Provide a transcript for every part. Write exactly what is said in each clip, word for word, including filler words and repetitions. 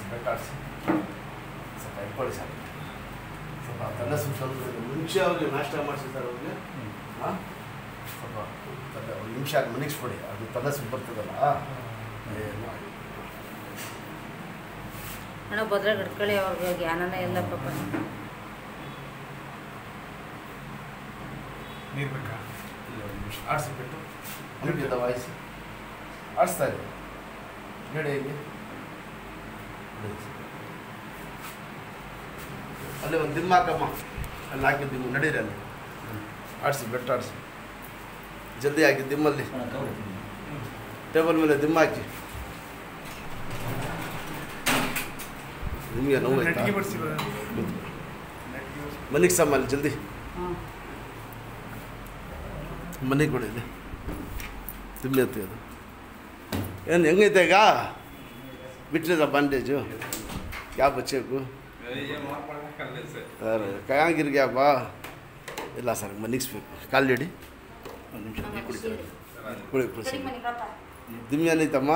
ಬೆಟ್ಟ ಆಡಿಸಿ ಸ್ವಲ್ಪ ಇಟ್ಕೊಳ್ಳಿ ಸರ್. ಸ್ವಲ್ಪ ತನ್ನ ಸ್ವಲ್ಪ ಮುಂಚೆ ಅವ್ರಿಗೆ ನಾಷ್ಟ ಮಾಡಿಸಿದ್ದಾರೆ ಅವ್ರಿಗೆ. ಹಾಂ ಸ್ವಲ್ಪ ಒಂದು ನಿಮಿಷ ಮನಗಿಸ್ಬಿಡಿ, ಅದು ತನ್ನ ಸ್ವಲ್ಪ ಬರ್ತದಲ್ಲ. ಅಣ್ಣ ಭದ್ರ ಗಡ್ಕಳಿ ಅವ್ರಿಗೆ ಜ್ಞಾನನೇ ಇಲ್ಲ ಪಾಪ. ನೀರು ಬೇಕಾ? ಇಲ್ಲ ಒಂದು ನಿಮಿಷ ಆಡಿಸಿಬಿಟ್ಟು ಅಲ್ಲಿಂದ ವಾಯಿಸಿ ಆಡಿಸ್ತಾ ಇದೆ ಹೇಳಿ. ಹೇಗೆ ಅಲ್ಲೇ ಒಂದು ದಿಮ್ಮ ಹಾಕಮ್ಮ, ಅಲ್ಲಿ ಹಾಕಿ ದಿಮ್ಮ ನಡೀರಿ, ಅಲ್ಲಿ ಆಡಿಸಿ ಬೆಟ್ಟ ಆಡಿಸಿ ಜಲ್ದಿ ಹಾಕಿ ದಿಮ್ಮಲ್ಲಿ ಟೇಬಲ್ ಮೇಲೆ ದಿಮ್ಮ ಹಾಕಿ. ನಿಮಗೆ ನೋವು ಆಯ್ತಾ? ಮನೆಗೆ ಸಾಮಾನು ಜಲ್ದಿ ಮನೆಗೆ ಕೊಡಿದೆ ತಿಮ್ಮಿ ಹತ್ತಿ. ಅದು ಏನು ಹೆಂಗೈತೆ ಈಗ? ಬಿಟ್ಟಿದ ಬಾಂಡೇಜು ಯಾವ ಬಚ್ಚೇಕು ಸರ್ ಕಯಾಂಗಿರ್ಗೆ ಯಾವ ಇಲ್ಲ ಸರ್ ಮನಗಿಸ್ಬೇಕು. ಕಾಲು ಹಿಡಿ ಒಂದು ನಿಮಿಷ ನೀರು ಕುಡಿತಾರೆ ಕುಡಿ ಕುಡಿಸಿ. ದಿಮ್ಮಿ ಏನೈತಮ್ಮ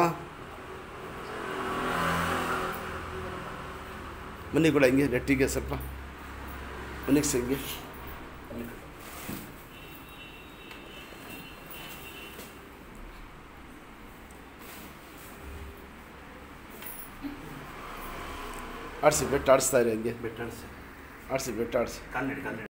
ಮನೆಗೆ ಕೂಡ ಹಿಂಗೆ ನೆಟ್ಟಿಗೆ ಸ್ವಲ್ಪ ಮನಗಿಸಿ ಹಿಂಗೆ. ಆಡಿಸಿ ಬೆಟ್ಟ ಆಡಿಸ್ತಾ ಇರಿ ಹಂಗೆ. ಬೆಟ್ಟ ಆಡಿಸಿ ಆಡಿಸಿ ಬೆಟ್ಟ ಆಡಿಸಿ. ಕನ್ನಡಿ ಕನ್ನಡಿ